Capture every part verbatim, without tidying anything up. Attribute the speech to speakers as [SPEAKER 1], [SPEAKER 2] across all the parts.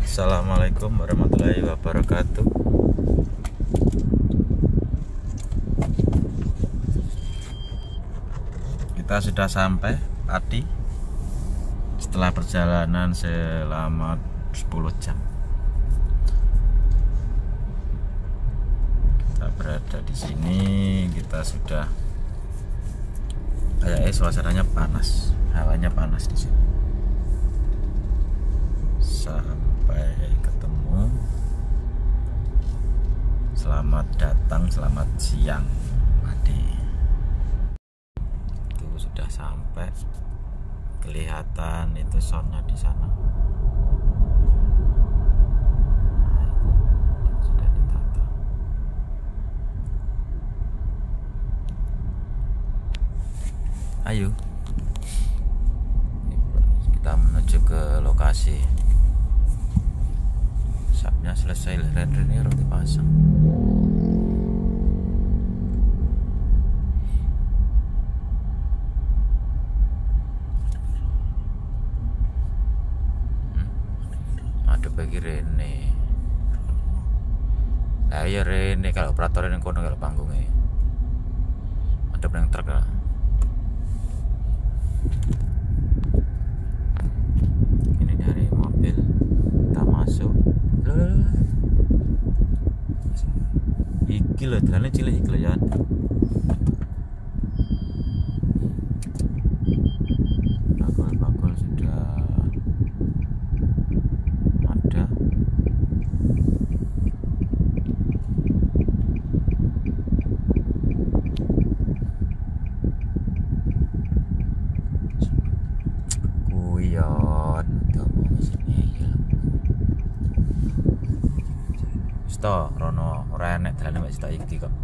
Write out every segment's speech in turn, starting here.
[SPEAKER 1] Assalamualaikum warahmatullahi wabarakatuh. Kita sudah sampai Pati setelah perjalanan selama sepuluh jam. Kita berada di sini, kita sudah kayaknya suasananya panas, hawanya panas di sini. Sampai ketemu. Selamat datang, selamat siang, Pati. Itu sudah sampai. Kelihatan itu soundnya di sana. Nah, itu sudah ditata. Ayo, kita menuju ke lokasi. Sapnya selesai, render-nya roti pasang. Bagi Rene, lah ya Rene kalau operatornya yang kono kalau panggungnya ada yang truk lah. Ini dari mobil kita masuk. Loh, iki loh, jalannya cilik iki loh ya. Bakul-bakul sudah ada. Kuyon Sto rono ora enek dalane mek sita iki kok.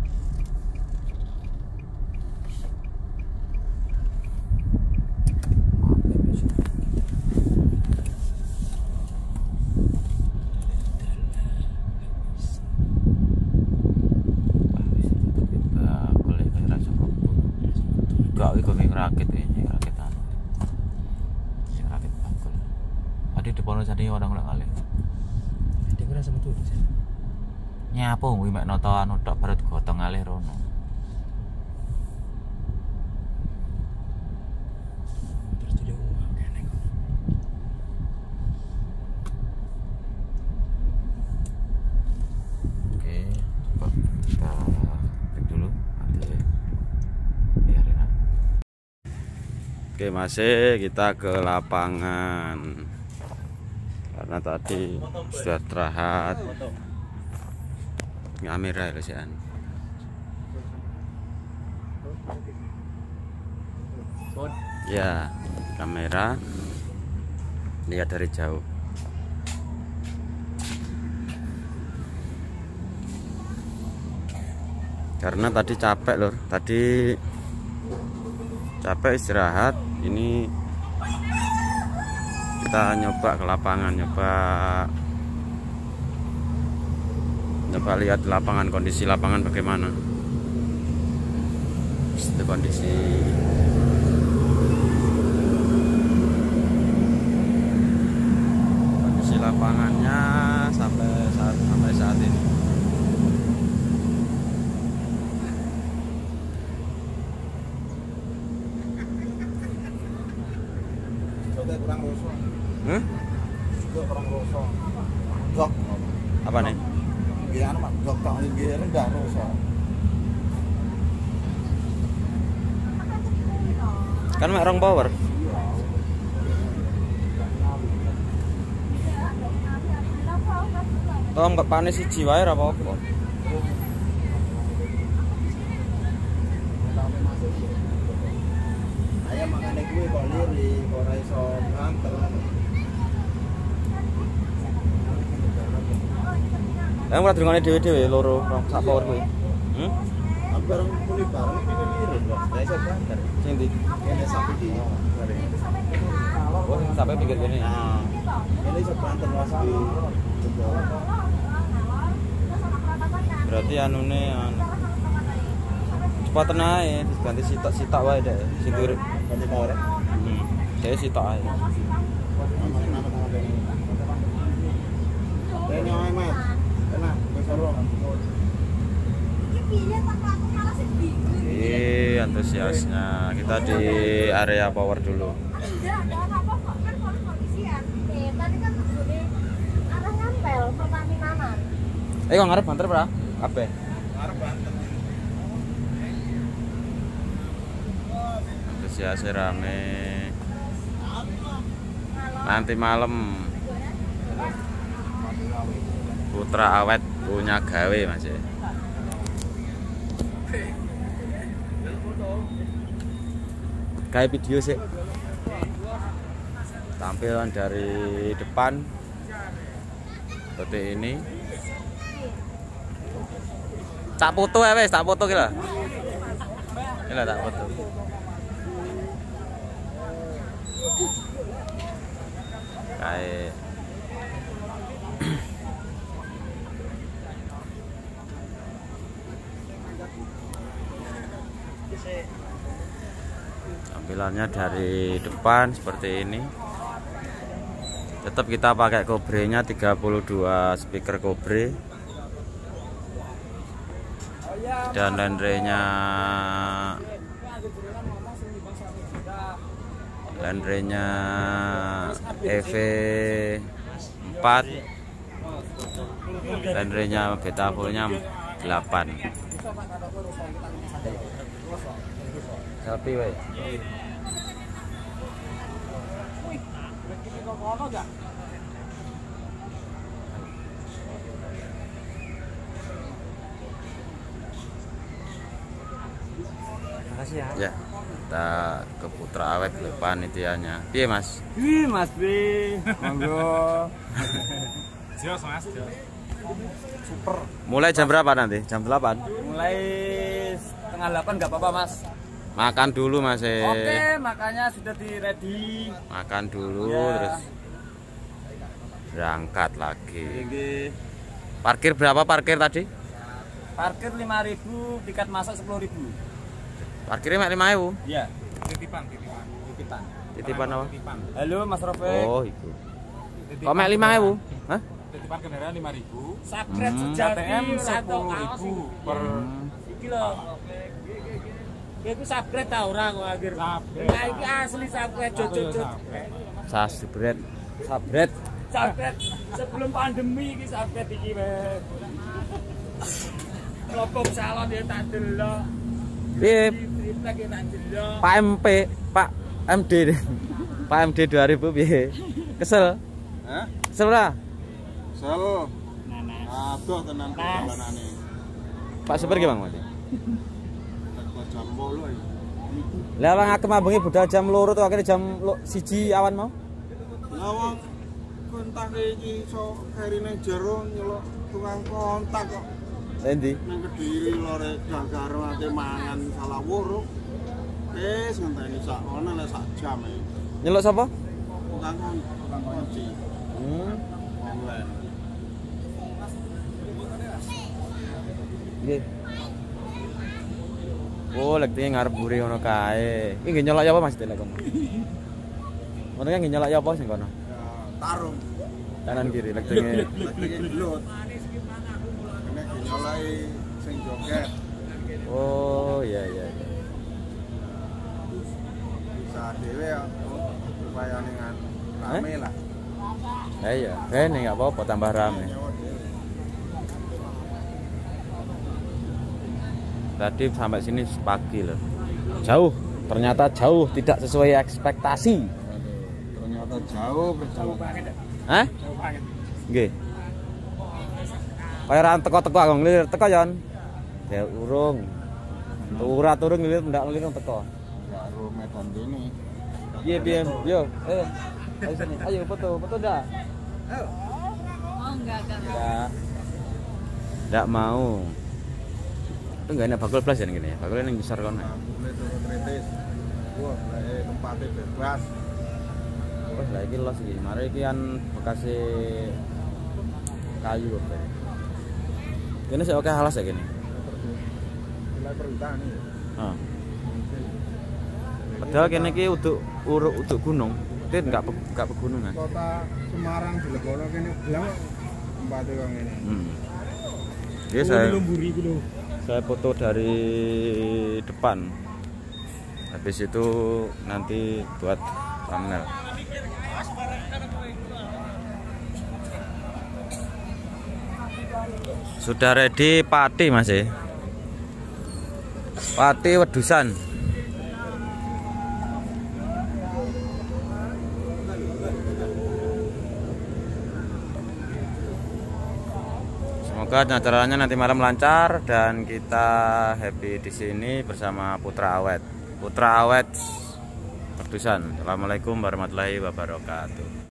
[SPEAKER 1] Gak iku ning rakit ini, rakit anu. Sing rakit bakul. Ade depono jane orang ora ngalih. Ade ora semetu. Nyapo kuwi mek noto anu tok baru digotong ngalih rono. Terus jadi uang kene kok. Oke, coba kita cek dulu nanti. Oke, masih kita ke lapangan karena tadi sudah istirahat. Kamera ya sian. Ya, kamera lihat dari jauh. Karena tadi capek loh, tadi capek istirahat. Ini kita nyoba ke lapangan, nyoba nyoba lihat lapangan, kondisi lapangan bagaimana. Itu kondisi kondisi lapangannya sampai saat sampai saat ini.
[SPEAKER 2] Kurang rosok.
[SPEAKER 1] Hmm?
[SPEAKER 2] Juga kurang rosok. Dok.
[SPEAKER 1] Apa nih?
[SPEAKER 2] Nggih anu Pak, dok tak nggih rendah rosok.
[SPEAKER 1] Kan mek rong power. Tom kok panes siji wae ora apa-apa.
[SPEAKER 2] Ayam makane kuwi kok lirik, kok ora iso banter.
[SPEAKER 1] Lah ora drengane dhewe-dhewe loro sak power kuwi. Hmm?
[SPEAKER 2] Aku bareng muni bareng iki lirik, Mas. Ora iso banter.
[SPEAKER 1] Sing ndi?
[SPEAKER 2] Kene sapi di.
[SPEAKER 1] Oh, sampai pinggir kene.
[SPEAKER 2] Nah, kene iso banter Mas.
[SPEAKER 1] Berarti anune anu. Cepaten ae, ganti sitok-sitok wae deh. Sing durip
[SPEAKER 2] ganti power.
[SPEAKER 1] Hmm. Saya sitok ae. antusiasnya. Kita di area power dulu. Eh kok ngarep banter pra? Kabeh. Ngarep banter. Antusiasnya rame. Nanti malam Putra Awet punya gawe Mas ya. Kayak video sih. Tampilan dari depan seperti ini. Tak foto ya wes, tak foto kira. Kira tak foto. Kayak tampilannya dari depan seperti ini. Tetap kita pakai Kobre-nya tiga puluh dua speaker Kobre. Dan Landre-nya Landre-nya E V empat, Landre-nya Beta full-nya delapan. Selfie we.
[SPEAKER 3] Makasih ya.
[SPEAKER 1] Ya, kita ke Putra Awet depan itiannya. Piye Mas?
[SPEAKER 3] Wih Mas Bri, monggo.
[SPEAKER 2] Jos Mas.
[SPEAKER 3] Super.
[SPEAKER 1] Mulai jam berapa nanti? Jam delapan?
[SPEAKER 3] Mulai setengah delapan nggak apa-apa Mas.
[SPEAKER 1] Makan dulu Mas.
[SPEAKER 3] Oke, makanya sudah di ready.
[SPEAKER 1] Makan dulu
[SPEAKER 3] Ya.
[SPEAKER 1] terus berangkat lagi.
[SPEAKER 3] Oke.
[SPEAKER 1] Parkir berapa parkir tadi?
[SPEAKER 3] Parkir lima ribu, tiket masuk sepuluh ribu.
[SPEAKER 1] Parkirnya mek lima ribu.
[SPEAKER 3] Iya.
[SPEAKER 2] Titipan, titipan.
[SPEAKER 3] Titipan.
[SPEAKER 1] Titipan apa?
[SPEAKER 2] Titipan.
[SPEAKER 3] Halo Mas Rofik.
[SPEAKER 1] Oh, itu. Kok mek lima ribu? Hah?
[SPEAKER 2] Titipan kendaraan lima ribu.
[SPEAKER 3] Sakret
[SPEAKER 1] Hmm.
[SPEAKER 3] sejati
[SPEAKER 2] K T M sepuluh ribu per
[SPEAKER 3] iki lho. Iku sakret ta ora kok akhir. Nah iki asli sakret jojot.
[SPEAKER 1] Sabret. Sabret.
[SPEAKER 3] Sakret sebelum pandemi iki sakret iki weh. Lopok salon ya tak delok.
[SPEAKER 1] Piye?
[SPEAKER 3] Lagi tak delok.
[SPEAKER 1] Pak M P, Pak M D. Pak M D dua ribu piye? Kesel?
[SPEAKER 2] Hah?
[SPEAKER 1] Kesel ora?
[SPEAKER 2] Sel. Aduh tenan perjalanane.
[SPEAKER 1] Pak Super ki Bang Mas?
[SPEAKER 2] Jam bolu iki.
[SPEAKER 1] Lah wong akeh mambengi budal jam loro tuh akhirnya jam siji awan mau.
[SPEAKER 2] Lah wong kontak iki iso kerine jero nyelok tukang kontak kok.
[SPEAKER 1] Endi?
[SPEAKER 2] Nang Kediri lore gagaro ate mangan salah wuruk. Wis ngenteni sak ono nek sak jam e.
[SPEAKER 1] Nyelok sapa?
[SPEAKER 2] Tukang kon, tukang kunci.
[SPEAKER 1] Hmm.
[SPEAKER 2] Online.
[SPEAKER 1] Nggih. Oh, lek tenge ngarep mburi ngono kae. Iki nggih nyolok ya apa Mas Delek kono? Ngono kan nggih nyolok ya apa sing kono?
[SPEAKER 2] Ya, tarung.
[SPEAKER 1] Kanan kiri lek tenge.
[SPEAKER 2] Lagi gelut. Nek nyolai sing joget
[SPEAKER 1] Oh, iya iya iya.
[SPEAKER 2] bisa dhewe ya supaya dengan rame lah.
[SPEAKER 1] Ya iya, eh nih enggak apa-apa tambah rame.
[SPEAKER 2] Nyawa dhewe.
[SPEAKER 1] Tadi sampai sini pagi loh. Jauh, ternyata jauh tidak sesuai ekspektasi.
[SPEAKER 2] Ternyata jauh perjalanan.
[SPEAKER 1] Hah? Nggih. Kaya ra teko-teko aku nglir teko Yon. Ya urung. Ora turun nglir ndak nglir teko.
[SPEAKER 2] Karo medan dene.
[SPEAKER 1] Piye piye? Yo, eh. Ayo sini. Ayo foto, foto dah.
[SPEAKER 3] Oh enggak enggak.
[SPEAKER 1] Enggak. Enggak mau. Itu enggak enak bakul plus ya gini ya. Bakulnya yang besar kono.
[SPEAKER 2] Mulai turun kritis. Wah, lek tempatnya bebas.
[SPEAKER 1] Wes lah iki los iki. Mari iki kan bekas kayu apa. Kene sik oke halas ya kene.
[SPEAKER 2] Mulai perhutan iki.
[SPEAKER 1] Heeh. Padahal kene iki uduk uruk uduk gunung. Itu enggak pe, enggak pegunungan.
[SPEAKER 2] Kota Semarang dilegono kene blang tempatnya kok ngene.
[SPEAKER 1] Hmm. Jadi saya saya foto dari depan. Habis itu nanti buat thumbnail. Sudah ready pati masih. Pati wedusan. Semoga acaranya nanti malam lancar dan kita happy di sini bersama Putra Awet. Putra Awet Wedusan. Assalamualaikum warahmatullahi wabarakatuh.